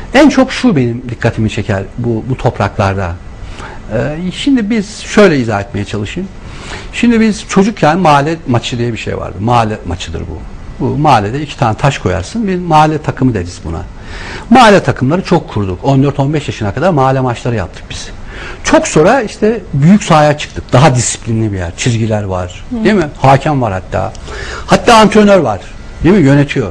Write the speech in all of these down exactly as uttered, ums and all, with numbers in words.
En çok şu benim dikkatimi çeker bu, bu topraklarda. Ee, şimdi biz şöyle izah etmeye çalışayım. Şimdi biz çocukken mahalle maçı diye bir şey vardı. Mahalle maçıdır bu. Bu mahallede iki tane taş koyarsın. Bir mahalle takımı deriz buna. Mahalle takımları çok kurduk. on dört on beş yaşına kadar mahalle maçları yaptık biz. Çok sonra işte büyük sahaya çıktık. Daha disiplinli bir yer. Çizgiler var. Hı. Değil mi? Hakem var hatta. Hatta antrenör var. Değil mi? Yönetiyor.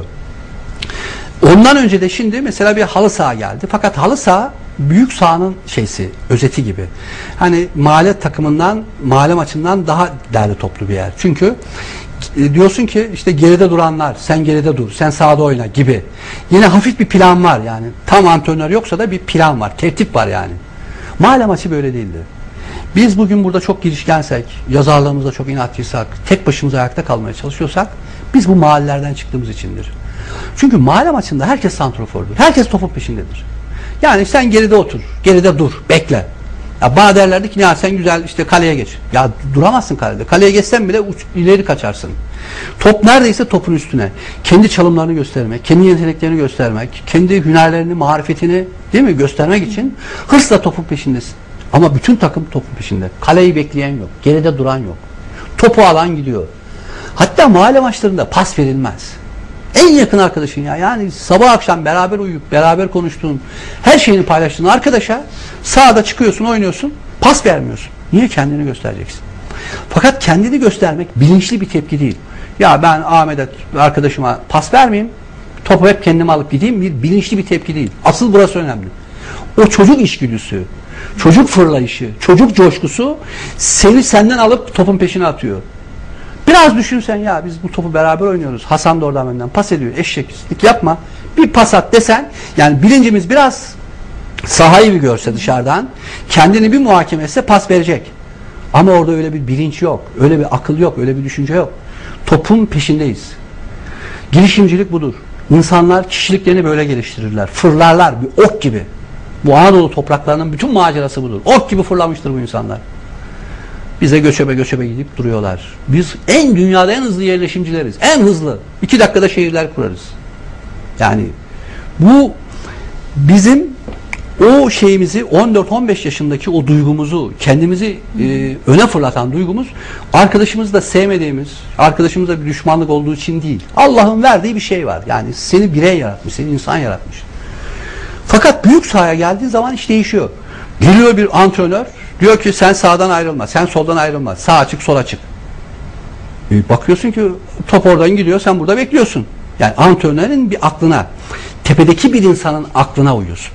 Ondan önce de şimdi mesela bir halı saha geldi. Fakat halı saha büyük sahanın şeysi, özeti gibi. Hani mahalle takımından, mahalle maçından daha derli toplu bir yer. Çünkü e, diyorsun ki işte geride duranlar, sen geride dur, sen sahada oyna gibi. Yine hafif bir plan var yani. Tam antrenör yoksa da bir plan var, tertip var yani. Mahalle maçı böyle değildi. Biz bugün burada çok girişkensek, yazarlığımızda çok inatlıysak, tek başımıza ayakta kalmaya çalışıyorsak, biz bu mahallelerden çıktığımız içindir. Çünkü mahalle maçında herkes santrofordur. Herkes topun peşindedir. Yani sen geride otur, geride dur, bekle. Ya bana derlerdi ki ya sen güzel işte kaleye geç. Ya duramazsın kalede. Kaleye geçsen bile uç, ileri kaçarsın. Top neredeyse topun üstüne. Kendi çalımlarını göstermek, kendi yeteneklerini göstermek, kendi hünerlerini, marifetini değil mi göstermek için hırsla topun peşindesin. Ama bütün takım topun peşinde. Kaleyi bekleyen yok, geride duran yok. Topu alan gidiyor. Hatta mahalle maçlarında pas verilmez. En yakın arkadaşın ya. Yani sabah akşam beraber uyuyup, beraber konuştuğun, her şeyini paylaştığın arkadaşa sahada çıkıyorsun, oynuyorsun, pas vermiyorsun. Niye? Kendini göstereceksin. Fakat kendini göstermek bilinçli bir tepki değil. Ya ben Ahmet'e, arkadaşıma pas vermeyeyim, topu hep kendime alıp gideyim, bir bilinçli bir tepki değil. Asıl burası önemli. O çocuk içgüdüsü, çocuk fırlayışı, çocuk coşkusu seni senden alıp topun peşine atıyor. Biraz düşünsen ya biz bu topu beraber oynuyoruz. Hasan da oradan benden pas ediyor. Eşeklik yapma. Bir pas at desen yani bilincimiz biraz sahayı bir görse dışarıdan kendini bir muhakeme etse pas verecek. Ama orada öyle bir bilinç yok. Öyle bir akıl yok. Öyle bir düşünce yok. Topun peşindeyiz. Girişimcilik budur. İnsanlar kişiliklerini böyle geliştirirler. Fırlarlar bir ok gibi. Bu Anadolu topraklarının bütün macerası budur. Ok gibi fırlamıştır bu insanlar. Bize göçebe göçebe gidip duruyorlar. Biz en dünyada en hızlı yerleşimcileriz. En hızlı. İki dakikada şehirler kurarız. Yani bu bizim o şeyimizi on dört on beş yaşındaki o duygumuzu kendimizi e, öne fırlatan duygumuz arkadaşımızı da sevmediğimiz, arkadaşımızla bir düşmanlık olduğu için değil. Allah'ın verdiği bir şey var. Yani seni birey yaratmış, seni insan yaratmış. Fakat büyük sahaya geldiği zaman iş değişiyor. Geliyor bir antrenör diyor ki sen sağdan ayrılma, sen soldan ayrılma. Sağ açık, sol açık. E bakıyorsun ki top oradan gidiyor, sen burada bekliyorsun. Yani antrenörün bir aklına, tepedeki bir insanın aklına uyuyorsun.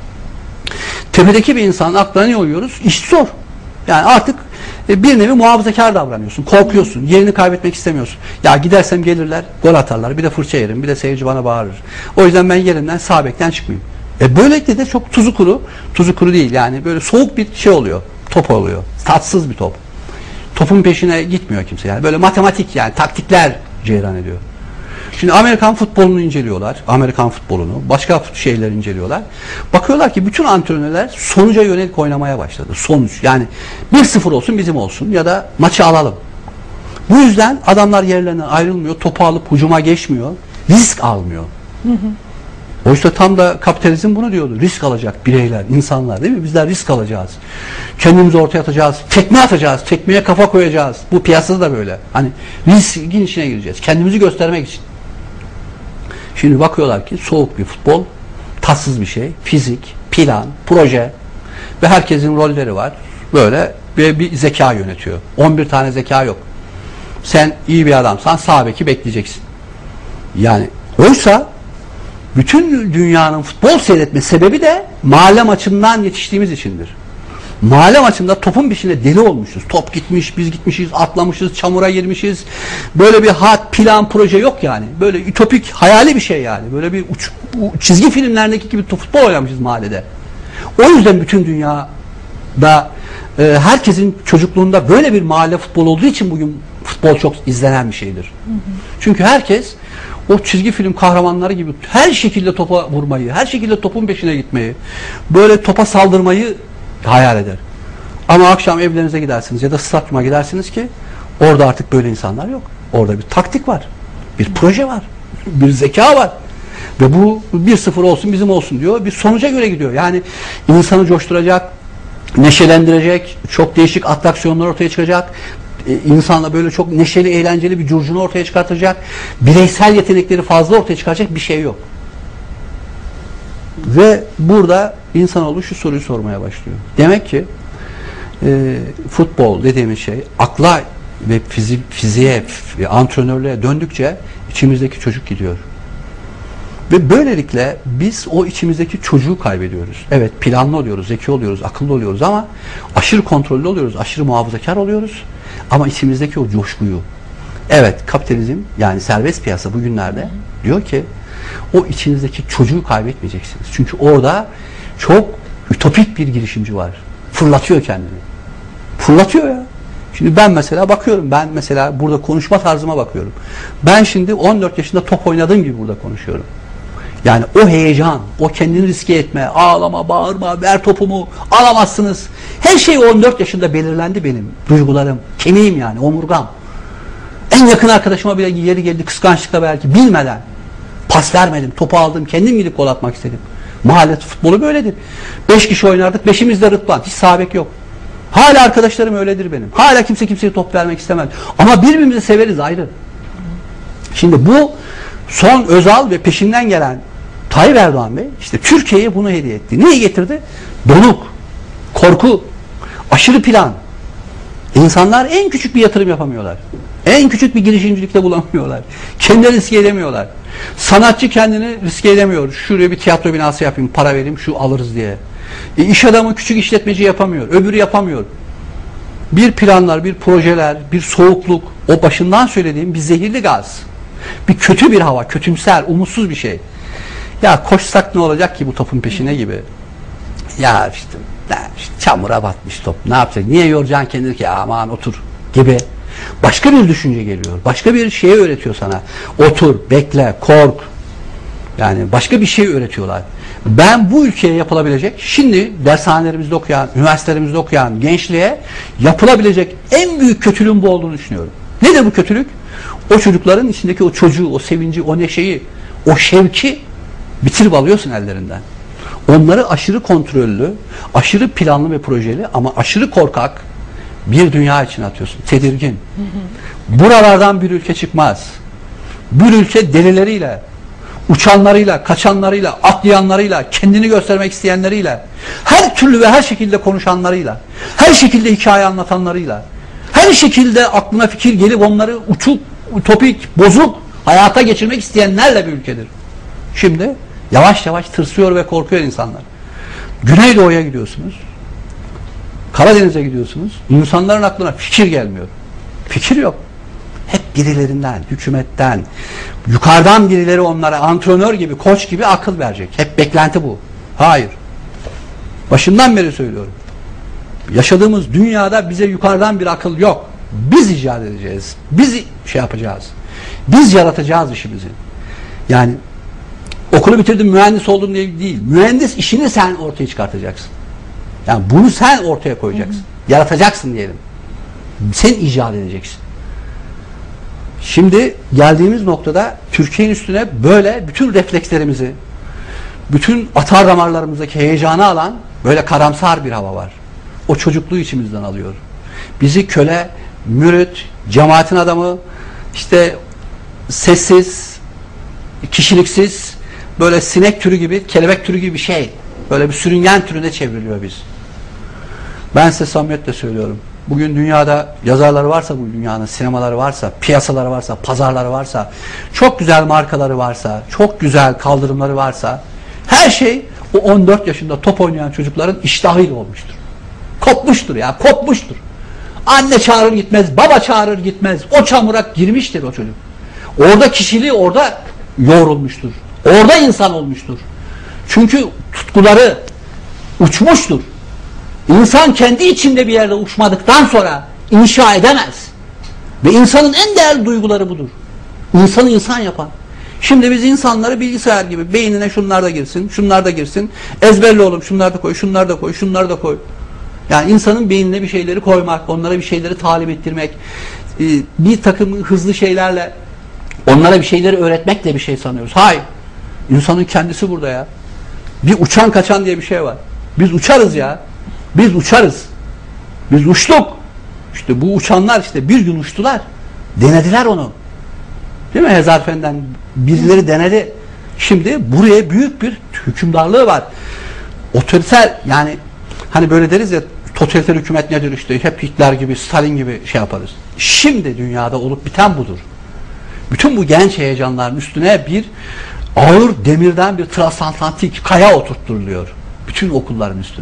Tepedeki bir insanın aklına ne uyuyoruz? İş zor. Yani artık bir nevi muhafazakar davranıyorsun. Korkuyorsun. Yerini kaybetmek istemiyorsun. Ya gidersem gelirler, gol atarlar. Bir de fırça yerim. Bir de seyirci bana bağırır. O yüzden ben yerimden sağ bekten çıkmayayım. E böylelikle de çok tuzu kuru, tuzu kuru değil yani böyle soğuk bir şey oluyor. Top oluyor. Tatsız bir top. Topun peşine gitmiyor kimse yani. Böyle matematik yani taktikler cereyan ediyor. Şimdi Amerikan futbolunu inceliyorlar. Amerikan futbolunu. Başka şeyler inceliyorlar. Bakıyorlar ki bütün antrenörler sonuca yönelik oynamaya başladı. Sonuç. Yani bir sıfır olsun bizim olsun ya da maçı alalım. Bu yüzden adamlar yerlerine ayrılmıyor. Topu alıp hücuma geçmiyor. Risk almıyor. Hı hı. Oysa tam da kapitalizm bunu diyordu. Risk alacak bireyler, insanlar değil mi? Bizler risk alacağız. Kendimizi ortaya atacağız. Tekme atacağız. Tekmeye kafa koyacağız. Bu piyasada da böyle. Hani riskin içine gireceğiz. Kendimizi göstermek için. Şimdi bakıyorlar ki soğuk bir futbol, tatsız bir şey, fizik, plan, proje ve herkesin rolleri var. Böyle bir, bir zeka yönetiyor. on bir tane zeka yok. Sen iyi bir adamsan sağ beki bekleyeceksin. Yani oysa bütün dünyanın futbol seyretme sebebi de mahalle maçından yetiştiğimiz içindir. Mahalle maçında topun peşine deli olmuşuz. Top gitmiş, biz gitmişiz, atlamışız, çamura girmişiz. Böyle bir hat, plan, proje yok yani. Böyle ütopik, hayali bir şey yani. Böyle bir uç, çizgi filmlerdeki gibi futbol oynamışız mahallede. O yüzden bütün dünyada e, herkesin çocukluğunda böyle bir mahalle futbol olduğu için bugün futbol çok izlenen bir şeydir. Hı hı. Çünkü herkes o çizgi film kahramanları gibi her şekilde topa vurmayı, her şekilde topun peşine gitmeyi, böyle topa saldırmayı hayal eder. Ama akşam evlerinize gidersiniz ya da stadyuma gidersiniz ki orada artık böyle insanlar yok. Orada bir taktik var, bir proje var, bir zeka var. Ve bu bir sıfır olsun bizim olsun diyor. Bir sonuca göre gidiyor. Yani insanı coşturacak, neşelendirecek, çok değişik atraksiyonlar ortaya çıkacak. İnsanla böyle çok neşeli, eğlenceli bir curcunu ortaya çıkartacak. Bireysel yetenekleri fazla ortaya çıkaracak bir şey yok. Ve burada insanoğlu şu soruyu sormaya başlıyor. Demek ki e, futbol dediğimiz şey akla ve fizi, fiziğe ve antrenörlüğe döndükçe içimizdeki çocuk gidiyor. Ve böylelikle biz o içimizdeki çocuğu kaybediyoruz. Evet, planlı oluyoruz, zeki oluyoruz, akıllı oluyoruz ama aşırı kontrollü oluyoruz, aşırı muhafazakar oluyoruz. Ama içimizdeki o coşkuyu, evet kapitalizm yani serbest piyasa bugünlerde diyor ki o içinizdeki çocuğu kaybetmeyeceksiniz. Çünkü orada çok ütopik bir girişimci var. Fırlatıyor kendini. Fırlatıyor ya. Şimdi ben mesela bakıyorum, ben mesela burada konuşma tarzıma bakıyorum. Ben şimdi on dört yaşında top oynadığım gibi burada konuşuyorum. Yani o heyecan, o kendini riske etme, ağlama, bağırma, ver topumu, alamazsınız. Her şey on dört yaşında belirlendi benim duygularım, kemiğim yani, omurgam. En yakın arkadaşıma bile yeri geldi kıskançlıkla belki bilmeden. Pas vermedim, topu aldım, kendim gidip gol atmak istedim. Mahalle futbolu böyledir. Beş kişi oynardık, beşimiz de Rıdvan, hiç sağ bek yok. Hala arkadaşlarım öyledir benim. Hala kimse kimseye top vermek istemez. Ama birbirimizi severiz ayrı. Şimdi bu son Özal ve peşinden gelen Tayyip Erdoğan Bey işte Türkiye'ye bunu hediye etti. Neyi getirdi? Donuk, korku, aşırı plan. İnsanlar en küçük bir yatırım yapamıyorlar. En küçük bir girişimcilikte bulamıyorlar. Kendini riske edemiyorlar. Sanatçı kendini riske edemiyor. Şuraya bir tiyatro binası yapayım, para vereyim, şu alırız diye. E, iş adamı küçük işletmeci yapamıyor. Öbürü yapamıyor. Bir planlar, bir projeler, bir soğukluk, o başından söylediğim bir zehirli gaz. Bir kötü bir hava, kötümser, umutsuz bir şey. Ya koşsak ne olacak ki bu topun peşine gibi. Ya işte, işte çamura batmış top. Ne yapacak? Niye yoracaksın kendini ki? Aman otur gibi. Başka bir düşünce geliyor. Başka bir şey öğretiyor sana. Otur, bekle, kork. Yani başka bir şey öğretiyorlar. Ben bu ülkeye yapılabilecek, şimdi dershanelerimizde okuyan, üniversitelerimizde okuyan gençliğe yapılabilecek en büyük kötülüğün bu olduğunu düşünüyorum. Nedir bu kötülük? O çocukların içindeki o çocuğu, o sevinci, o neşeyi, o şevki bitirip alıyorsun ellerinden. Onları aşırı kontrollü, aşırı planlı ve projeli ama aşırı korkak bir dünya için atıyorsun. Tedirgin. Buralardan bir ülke çıkmaz. Bir ülke delileriyle, uçanlarıyla, kaçanlarıyla, atlayanlarıyla, kendini göstermek isteyenleriyle, her türlü ve her şekilde konuşanlarıyla, her şekilde hikaye anlatanlarıyla, her şekilde aklına fikir gelip onları uçuk, utopik, bozuk hayata geçirmek isteyenlerle bir ülkedir. Şimdi yavaş yavaş tırsıyor ve korkuyor insanlar. Güneydoğu'ya gidiyorsunuz, Karadeniz'e gidiyorsunuz, insanların aklına fikir gelmiyor. Fikir yok. Hep birilerinden, hükümetten, yukarıdan birileri onlara antrenör gibi, koç gibi akıl verecek. Hep beklenti bu. Hayır. Başından beri söylüyorum. Yaşadığımız dünyada bize yukarıdan bir akıl yok. Biz icat edeceğiz. Biz şey yapacağız. Biz yaratacağız işimizi. Yani okulu bitirdim, mühendis oldum diye değil. Mühendis işini sen ortaya çıkartacaksın. Yani bunu sen ortaya koyacaksın. Hı hı. Yaratacaksın diyelim. Sen icat edeceksin. Şimdi geldiğimiz noktada Türkiye'nin üstüne böyle bütün reflekslerimizi, bütün atar damarlarımızdaki heyecanı alan böyle karamsar bir hava var. O çocukluğu içimizden alıyor. Bizi köle, mürit, cemaatin adamı, işte sessiz, kişiliksiz, böyle sinek türü gibi, kelebek türü gibi bir şey. Böyle bir sürüngen türüne çevriliyor biz. Ben size samimiyetle söylüyorum. Bugün dünyada yazarları varsa, bu dünyanın sinemaları varsa, piyasaları varsa, pazarları varsa, çok güzel markaları varsa, çok güzel kaldırımları varsa, her şey o on dört yaşında top oynayan çocukların iştahıyla olmuştur. Kopmuştur ya, kopmuştur. Anne çağırır gitmez, baba çağırır gitmez. O çamura girmiştir o çocuk. Orada kişiliği orada yoğrulmuştur. Orada insan olmuştur. Çünkü tutkuları uçmuştur. İnsan kendi içinde bir yerde uçmadıktan sonra inşa edemez. Ve insanın en değerli duyguları budur. İnsanı insan yapan. Şimdi biz insanları bilgisayar gibi beynine şunlar da girsin, şunlar da girsin. Ezberle oğlum, şunlar da koy, şunlar da koy, şunlar da koy. Yani insanın beynine bir şeyleri koymak, onlara bir şeyleri talim ettirmek, bir takım hızlı şeylerle onlara bir şeyleri öğretmekle bir şey sanıyoruz. Hayır. İnsanın kendisi burada ya. Bir uçan kaçan diye bir şey var. Biz uçarız ya. Biz uçarız. Biz uçtuk. İşte bu uçanlar işte bir gün uçtular. Denediler onu. Değil mi Hezarfen'den? Birileri denedi. Şimdi buraya büyük bir hükümdarlığı var. Otoriter, yani hani böyle deriz ya, totaliter hükümet nedir işte, hep Hitler gibi, Stalin gibi şey yaparız. Şimdi dünyada olup biten budur. Bütün bu genç heyecanların üstüne bir ağır demirden bir transatlantik kaya oturtturuluyor. Bütün okulların üstüne.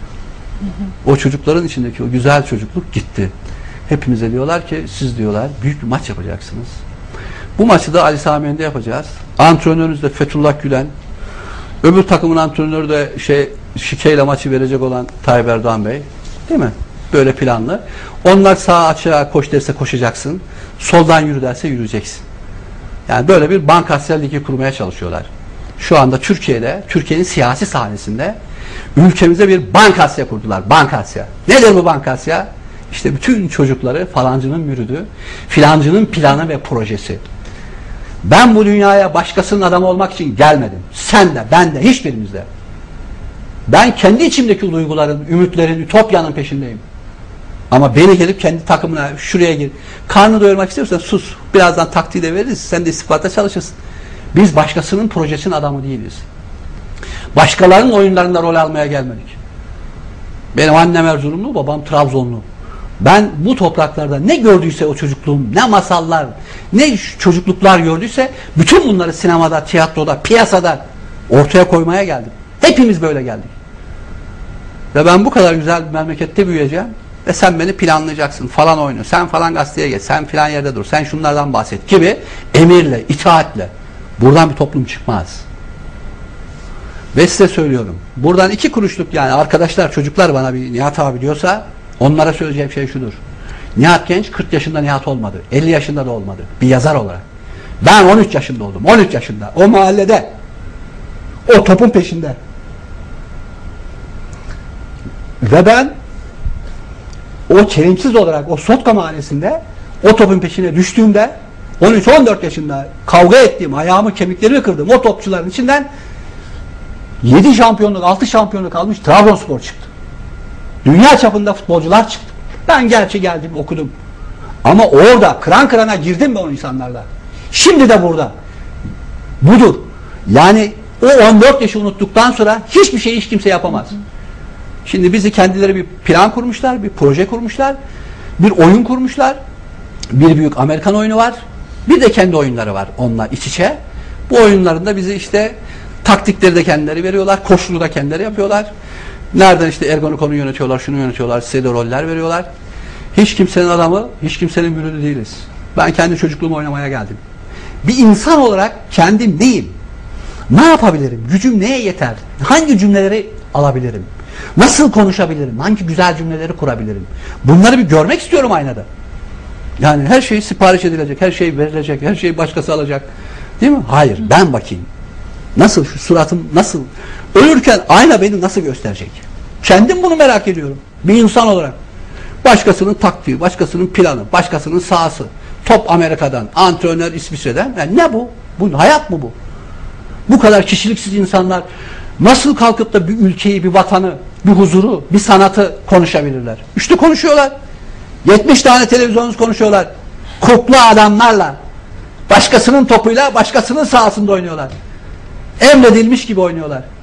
O çocukların içindeki o güzel çocukluk gitti. Hepimize diyorlar ki siz diyorlar büyük bir maç yapacaksınız. Bu maçı da Ali Sami Yen'de yapacağız. Antrenörünüz de Fethullah Gülen. Öbür takımın antrenörü de şey şikeyle maçı verecek olan Tayyip Erdoğan Bey. Değil mi? Böyle planlı. Onlar sağa açığa koş derse koşacaksın. Soldan yürü derse yürüyeceksin. Yani böyle bir Bankasya Ligi kurmaya çalışıyorlar. Şu anda Türkiye'de, Türkiye'nin siyasi sahnesinde ülkemize bir Bankasya kurdular. Bankasya. Nedir bu Bankasya? İşte bütün çocukları falancının mürüdü, filancının planı ve projesi. Ben bu dünyaya başkasının adamı olmak için gelmedim. Sen de, ben de, hiçbirimiz de. Ben kendi içimdeki duyguların, ümitlerin, ütopyanın peşindeyim. Ama beni gelip kendi takımına, şuraya gir. Karnını doyurmak istiyorsan sus. Birazdan taktiği de veririz. Sen de istihbaratta çalışırsın. Biz başkasının projesinin adamı değiliz. Başkalarının oyunlarında rol almaya gelmedik. Benim annem Erzurumlu, babam Trabzonlu. Ben bu topraklarda ne gördüyse o çocukluğum, ne masallar, ne çocukluklar gördüyse bütün bunları sinemada, tiyatroda, piyasada ortaya koymaya geldim. Hepimiz böyle geldik. Ve ben bu kadar güzel bir memlekette büyüyeceğim ve sen beni planlayacaksın, falan oyunu, sen falan gazeteye geç, sen filan yerde dur, sen şunlardan bahset gibi emirle, itaatle. Buradan bir toplum çıkmaz. Ve size söylüyorum, buradan iki kuruşluk, yani arkadaşlar, çocuklar bana bir Nihat abi diyorsa onlara söyleyeceğim şey şudur. Nihat Genç kırk yaşında Nihat olmadı. elli yaşında da olmadı. Bir yazar olarak. Ben on üç yaşında oldum. on üç yaşında. O mahallede. O topun peşinde. Ve ben o çelimsiz olarak o Sotka mahallesinde o topun peşine düştüğümde on üç on dört yaşında kavga ettiğim, ayağımı, kemiklerimi kırdım o topçuların içinden yedi şampiyonluk, altı şampiyonluk almış Trabzonspor çıktı. Dünya çapında futbolcular çıktı. Ben gerçi geldim, okudum. Ama orada kıran kırana girdim ben o insanlarla. Şimdi de burada. Budur. Yani o on dört yaşı unuttuktan sonra hiçbir şey hiç kimse yapamaz. Şimdi bizi kendileri bir plan kurmuşlar, bir proje kurmuşlar, bir oyun kurmuşlar. Bir büyük Amerikan oyunu var. Bir de kendi oyunları var onunla iç içe. Bu oyunlarında bizi işte taktikleri de kendileri veriyorlar, koşulu da kendileri yapıyorlar. Nereden işte Ergonokon'u yönetiyorlar, şunu yönetiyorlar, size de roller veriyorlar. Hiç kimsenin adamı, hiç kimsenin mürüdü değiliz. Ben kendi çocukluğumu oynamaya geldim. Bir insan olarak kendim neyim? Ne yapabilirim? Gücüm neye yeter? Hangi cümleleri alabilirim? Nasıl konuşabilirim? Hangi güzel cümleleri kurabilirim? Bunları bir görmek istiyorum aynada. Yani her şey sipariş edilecek, her şey verilecek, her şeyi başkası alacak. Değil mi? Hayır, ben bakayım. Nasıl, şu suratım nasıl? Ölürken ayna beni nasıl gösterecek? Kendim bunu merak ediyorum. Bir insan olarak. Başkasının taktiği, başkasının planı, başkasının sahası. Top Amerika'dan, antrenör İsviçre'den. Yani ne bu? Bu hayat mı bu? Bu kadar kişiliksiz insanlar nasıl kalkıp da bir ülkeyi, bir vatanı, bir huzuru, bir sanatı konuşabilirler? İşte konuşuyorlar. yetmiş tane televizyonunuz konuşuyorlar. Kuklu adamlarla. Başkasının topuyla, başkasının sahasında oynuyorlar. Emredilmiş gibi oynuyorlar.